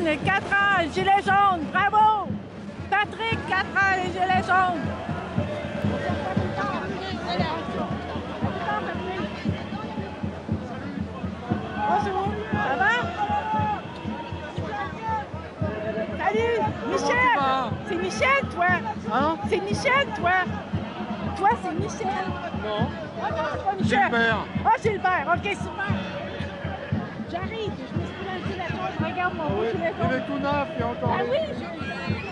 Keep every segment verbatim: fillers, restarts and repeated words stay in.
Catherine, quatre ans, gilet jaune, bravo! Patrick, quatre ans, les gilets jaunes. Bonjour, ça va? Salut, Michel! C'est Michel, toi? Hein? C'est Michel, toi? Toi, c'est Michel? Non. Ah non, c'est pas Michel. Gilbert. Ah, Gilbert, ok, super. J'arrive, je me suis lancé la chose, je regarde mon beau gilet jaune. Il est tout neuf, il y a encore... Ah oui, je...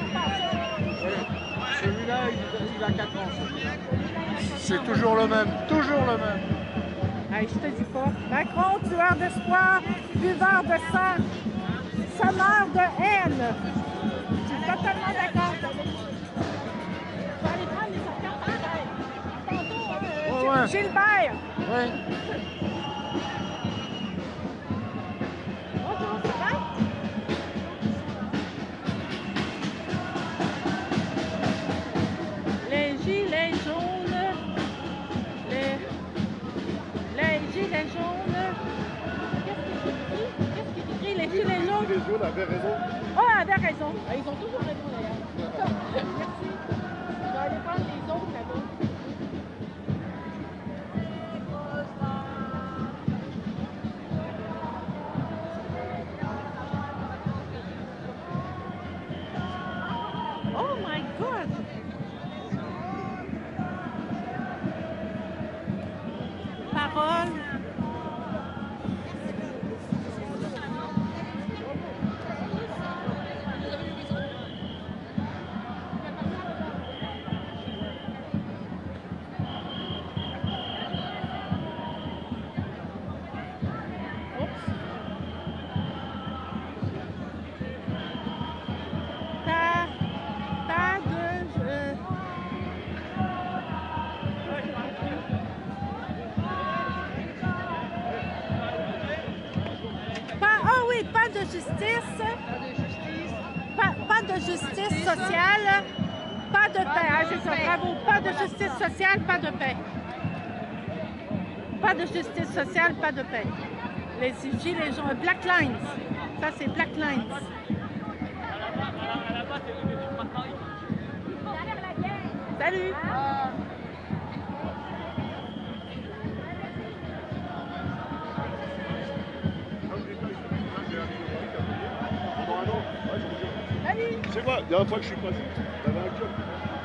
Celui-là, il, il a quatre ans. C'est toujours le même, toujours le même. Hey, je te dis pas. Macron, tueur d'espoir, buveur de sang, semeur de haine. Je suis totalement d'accord. Je vais aller prendre les sorties. Tantôt, euh, Ouais, ouais. Gilbert. Oui. Bonjour, ça va? Les gilets jaunes. Les, les gilets jaunes. Qu'est-ce qu'il écrit? Qu'est-ce qu'il écrit? Les gilets jaunes. Les jaunes avaient raison. Ah, oh, avait raison. Ils ont toujours raison d'ailleurs. Merci. Je vais aller prendre les autres là-bas. Oh my God! Parole. Pas, pas de... Euh... Pas, ah oui, pas de justice. Pas, pas de justice sociale. Pas de paix. Ah, c'est ça, bravo. Pas de justice sociale, pas de paix. Pas de justice sociale, pas de paix. Les gilets jaunes. Black Lines. Ça, c'est Black Lines. Salut! Salut! C'est quoi? La dernière fois que je suis passé, t'avais un job.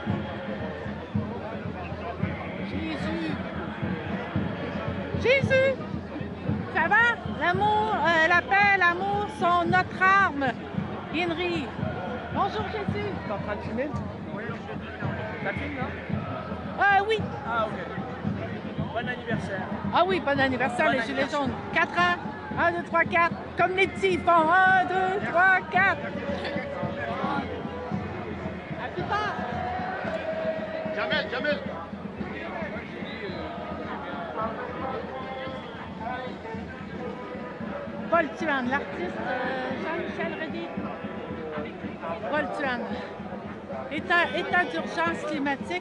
Jésus! Jésus! Ça va? L'amour, euh, la paix, l'amour sont notre arme. Henry. Bonjour Jésus. T'es en train de filmer? Oui, ça filme là? Ah oui. Ah ok. Bon anniversaire. Ah oui, bon anniversaire Bon les gilets anniversaire. jaunes. quatre ans. un, deux, trois, quatre. Comme les petits ils font. un, deux, trois, quatre. À plus tard. Jamel, Jamel. Paul Tuan, l'artiste euh, Jean-Michel Reddy. Paul Tuan. État, état d'urgence climatique.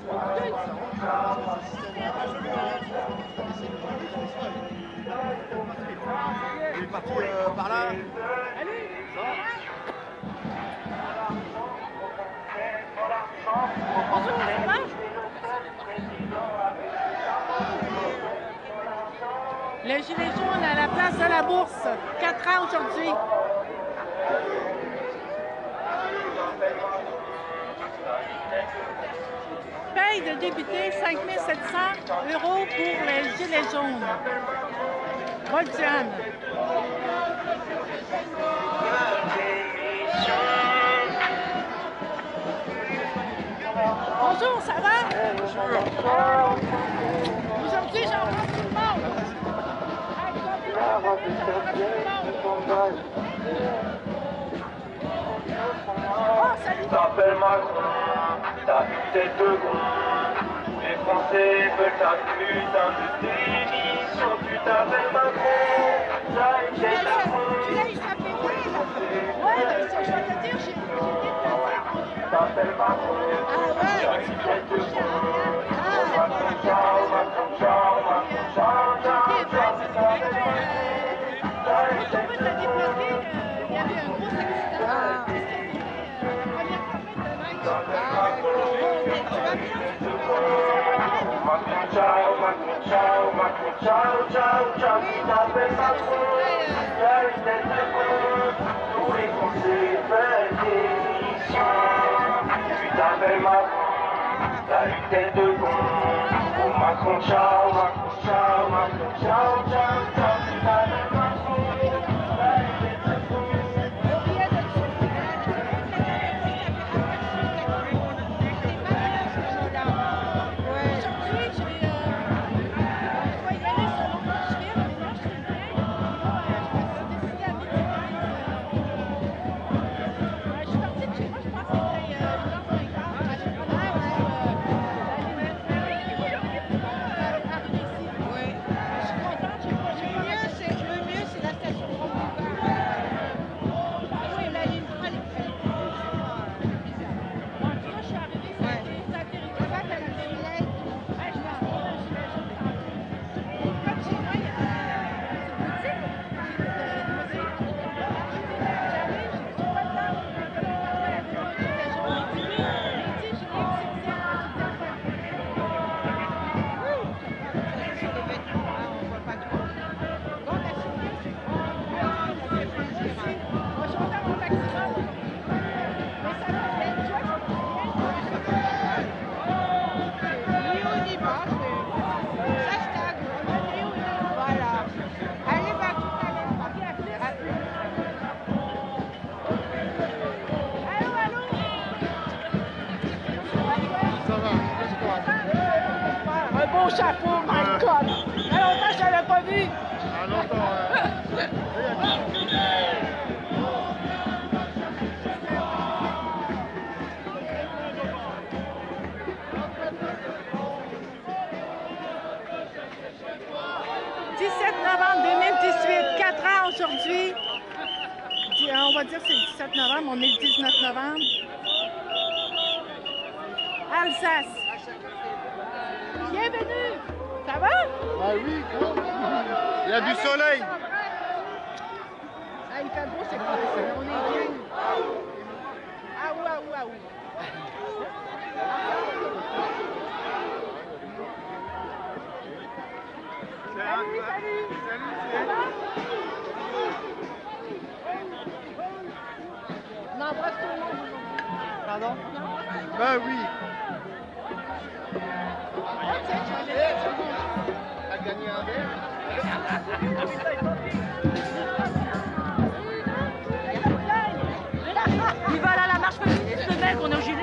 Il est parti euh, par là. Salut! Bonjour, ça va? Les gilets jaunes à la place de la bourse. quatre ans aujourd'hui. Paye de député cinq mille sept cents euros pour les gilets jaunes. Voltiane. Bonjour, ça va? Bonjour. Aujourd'hui, j'embrasse tout le monde. Oh, salut. T'appelles Macron, t'as une tête de con. Les Français veulent ta putain de démission. Tu t'appelles Macron, t'as une tête de con. Tu l'as, il s'appelait quoi? Ouais, mais c'est, je vais te dire, j'ai déplacé. T'appelles Macron, t'as une tête de con. Macron, ciao, Macron, ciao, Macron, ciao, ciao, ciao. Quand on peut te déplacer, il y avait un gros accident. Macron, ciao, Macron, ciao, Macron, ciao, ciao, ciao, qui t'appelle Macron, y'a une tête de con, tous les Français veulent démission. Tu t'appelles Macron, t'as une tête de con, oh Macron, ciao, Macron, ciao, Macron, ciao, ciao, ciao, tu t'appelles Macron, t'as une tête de con. Chapeau, my God! Il y a longtemps que je l'avais pas vu! Ah, longtemps, dix-sept novembre deux mille dix-huit, quatre ans aujourd'hui. On va dire que c'est le dix-sept novembre, on est le dix-neuf novembre. Alsace. Bienvenue! Ça va? Ah oui, gros. Il y a du soleil. Ah, il fait beau, c'est quoi? On est bien. Ah oui, ah oui, ah oui. Salut, salut! Salut, On embrasse tout le monde. pardon? Ben oui. T'as gagné un verre? Il va aller à la marche féministe, le mec, on est au gilet.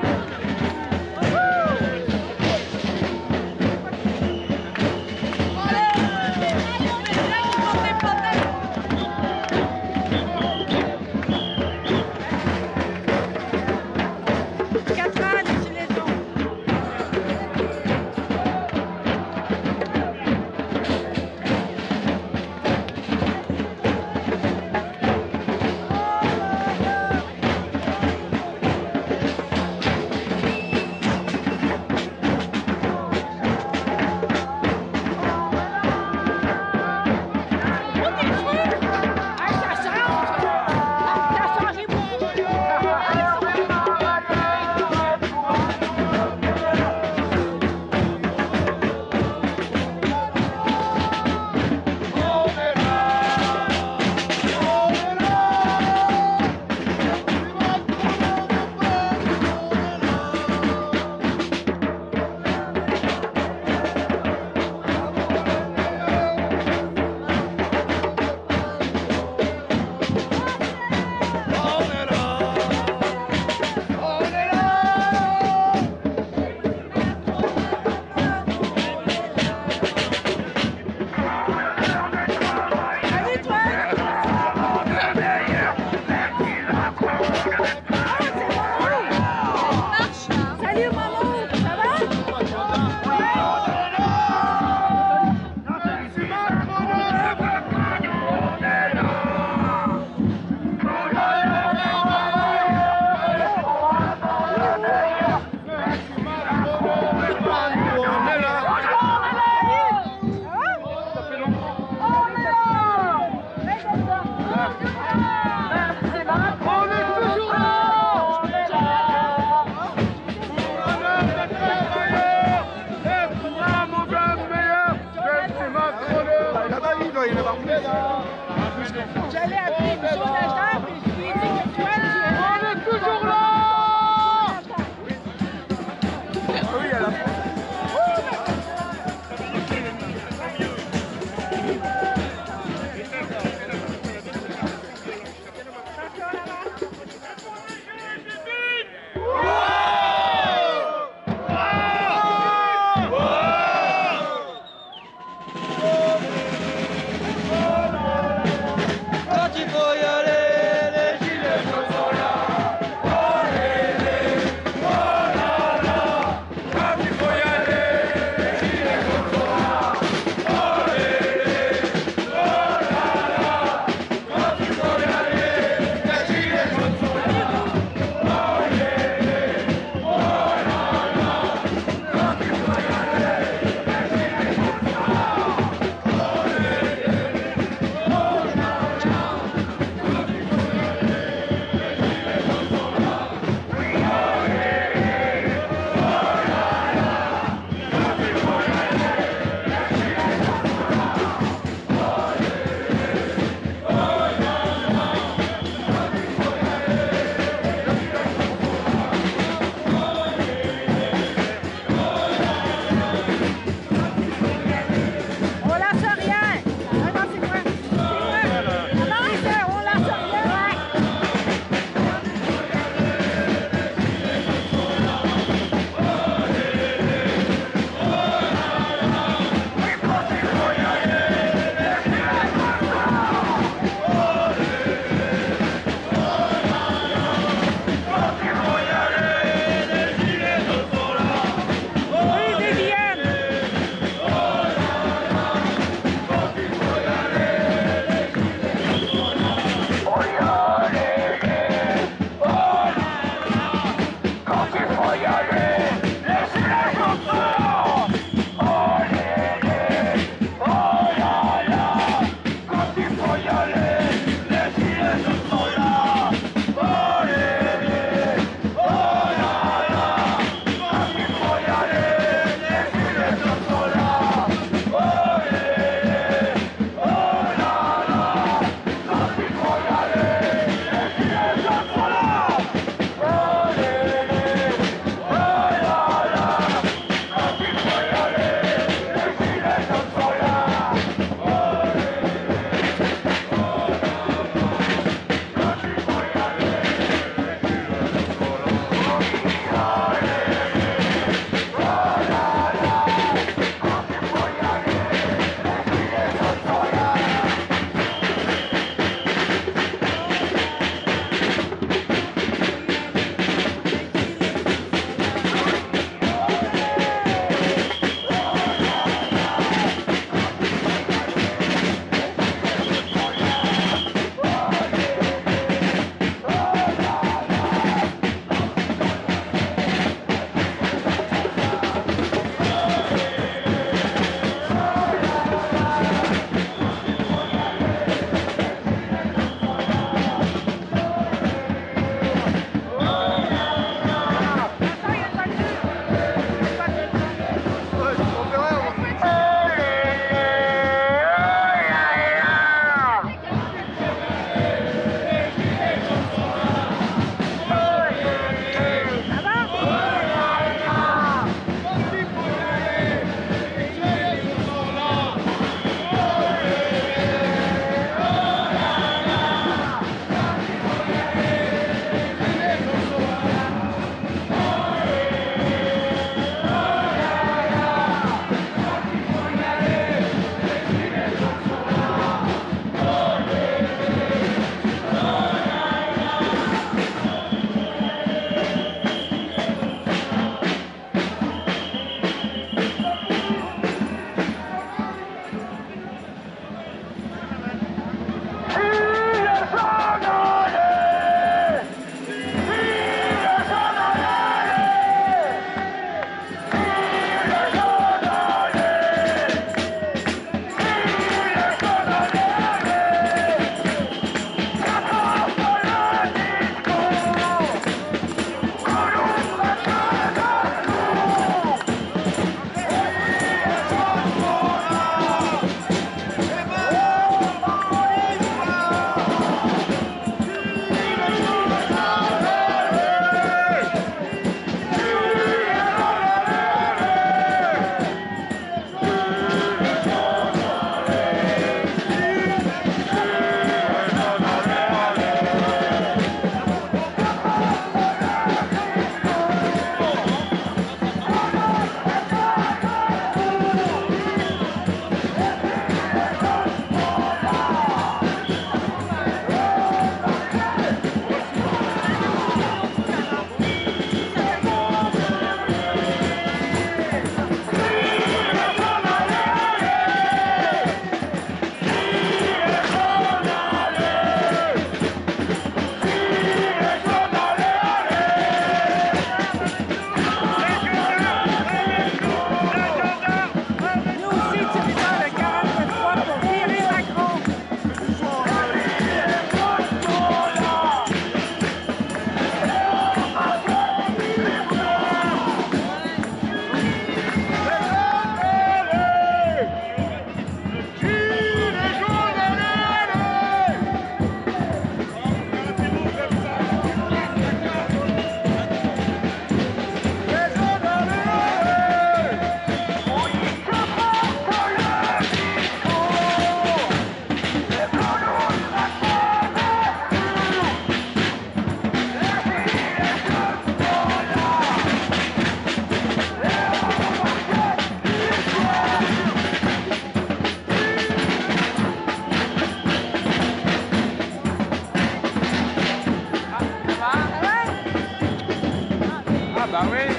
Oui.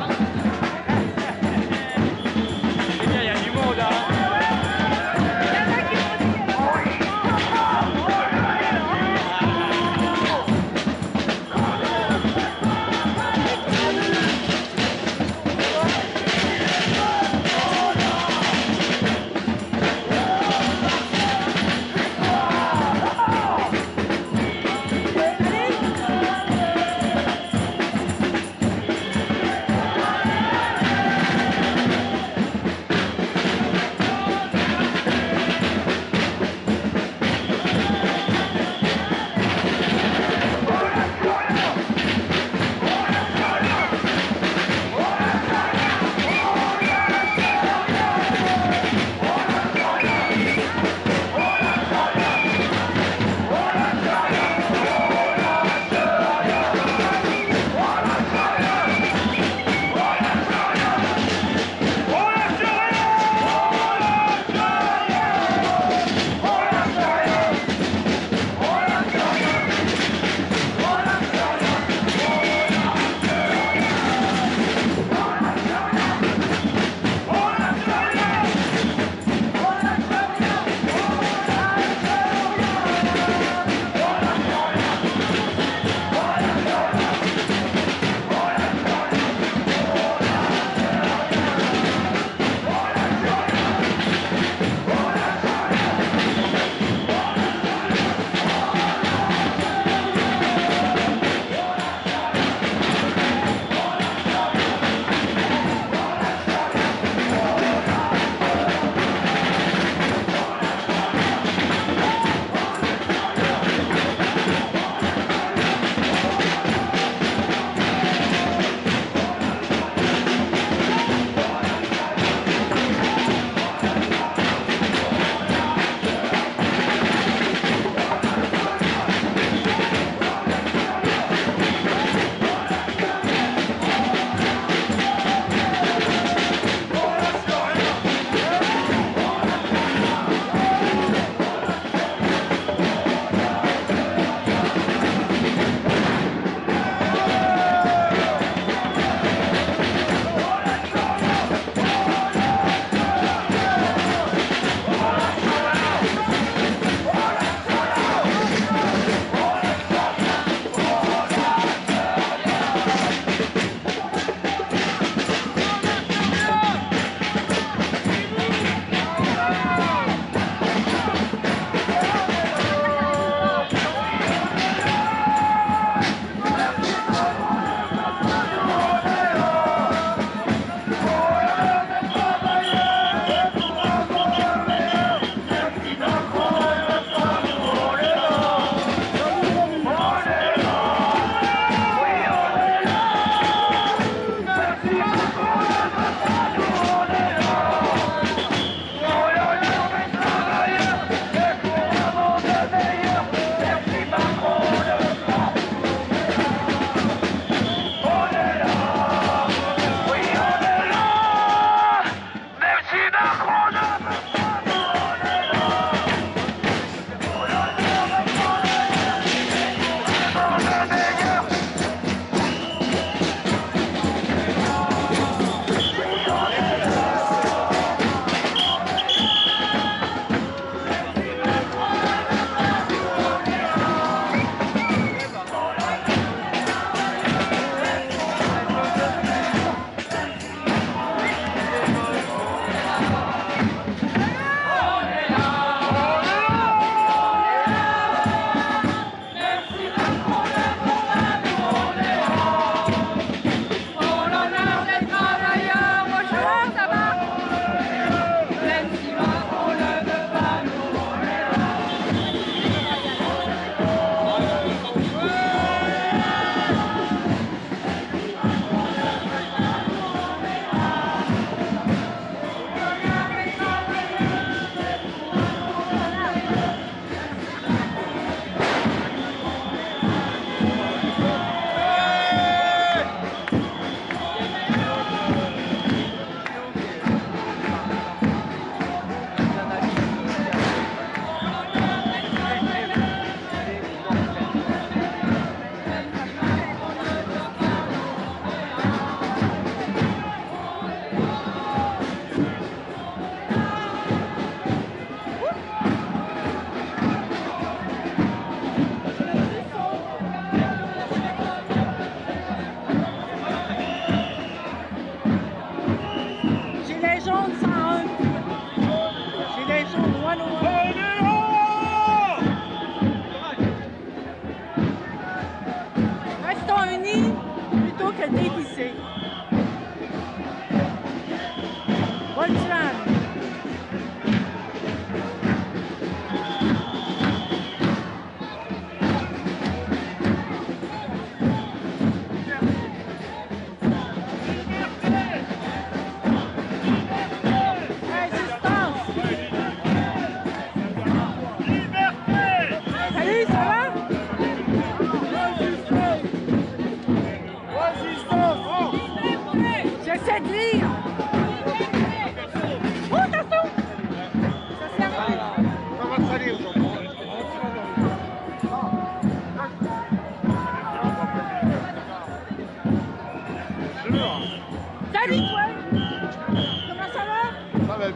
C'est bien, il y a du monde, hein.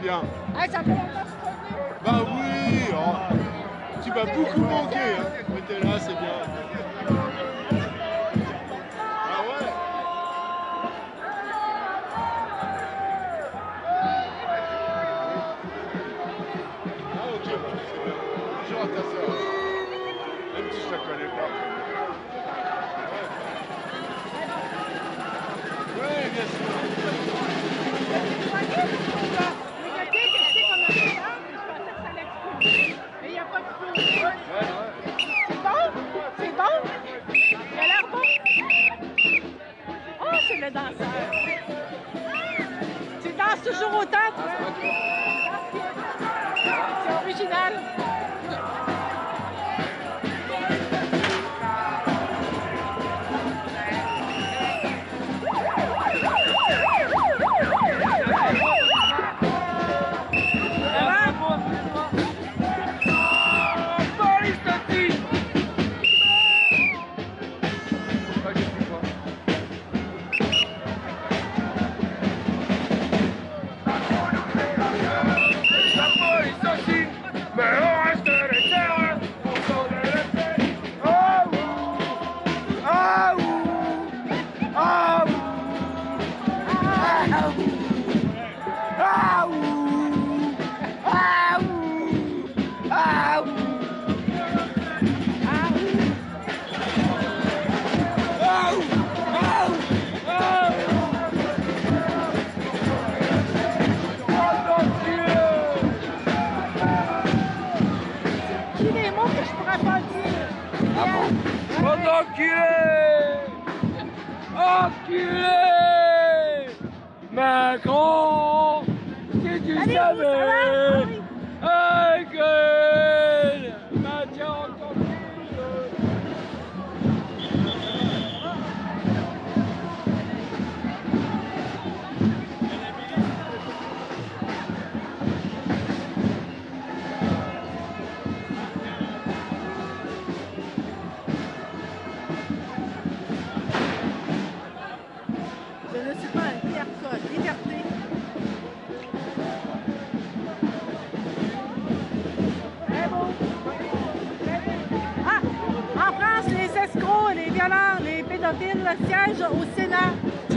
bien. Ah, ça fait longtemps que tu es venu? Bah oui, oh, tu m'as beaucoup manqué, hein. Mais t'es là, c'est bien. Ah ouais. Ah ok, bah, c'est bien. Bonjour à ta soeur. Même si je la connais pas. Ouais. Oui, bien sûr. Tu voyais, le gâteau que je sais qu'on a fait là, puis je pensais que ça allait exploser. Mais il n'y a pas explosé. Ouais, ouais. C'est bon? C'est bon? Il a l'air bon? Oh, c'est le danseur. Tu danses toujours autant, toi? C'est original. Dis les mots que je pourrais pas dire. Enculé! Enculé! Macron! Si tu Allez, savais! vous, ça va? Hey, gueule! Maintien encore plus! Je ne suis pas un Q R code. Liberté. Très beau. Très beau. Ah! En France, les escrocs, les violents, les pédophiles siègent au Sénat.